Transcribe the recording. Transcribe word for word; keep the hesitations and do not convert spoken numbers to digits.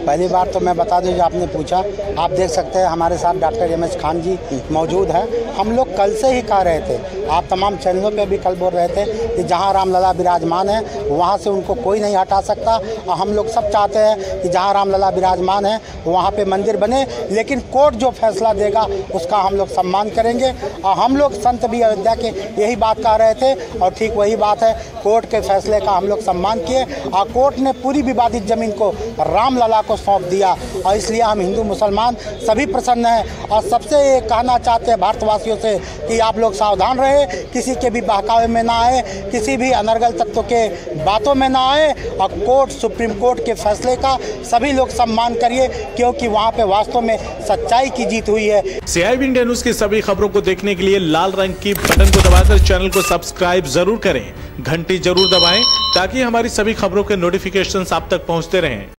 पहली बार तो मैं बता दूं, जो आपने पूछा, आप देख सकते हैं हमारे साथ doctor M S Khan ji मौजूद हैं। हम लोग कल से ही कह रहे थे, आप तमाम चैनलों पे भी कल बोल रहे थे कि जहां रामलला विराजमान है वहां से उनको कोई नहीं हटा सकता। और हम लोग सब चाहते हैं कि जहां रामलला विराजमान है वहां पे मंदिर बने, लेकिन कोर्ट जो फैसला देगा उसका हम लोग सम्मान करेंगे। और हम लोग संत भी अयोध्या के यही बात कह रहे थे और ठीक वही बात है, कोर्ट के फैसले का हम लोग सम्मान किए और कोर्ट ने पूरी विवादित ज़मीन को रामलला को सौंप दिया। और इसलिए हम हिंदू मुसलमान सभी प्रसन्न हैं और सबसे ये कहना चाहते हैं भारतवासियों से कि आप लोग सावधान रहे, किसी के भी बहकावे में ना आए, किसी भी अनर्गल तत्व के बातों में ना आए और कोर्ट सुप्रीम कोर्ट के फैसले का सभी लोग सम्मान करिए, क्योंकि वहाँ पे वास्तव में सच्चाई की जीत हुई है। सीआईबी इंडिया न्यूज़ की सभी खबरों को देखने के लिए लाल रंग की बटन को दबाकर चैनल को सब्सक्राइब जरूर करें, घंटी जरूर दबाएं ताकि हमारी सभी खबरों के नोटिफिकेशंस आप तक पहुंचते रहें।